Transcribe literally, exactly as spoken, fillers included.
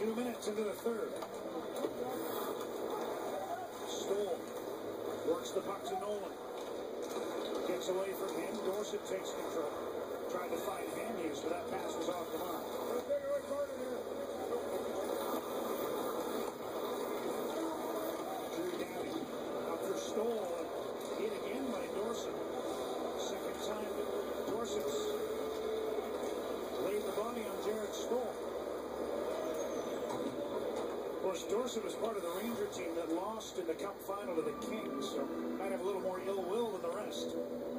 Two minutes into the third. Stoll works the puck to Nolan. Gets away from him. Dorsett takes control. Tried to find Hamhuis, but that pass was off the mark. Drew Doughty out for Stoll. Hit again by Dorsett. Second time that Dorsett's laid the body on Jared Stoll. Of course, Dorsett was part of the Ranger team that lost in the Cup final to the Kings, so might have a little more ill will than the rest.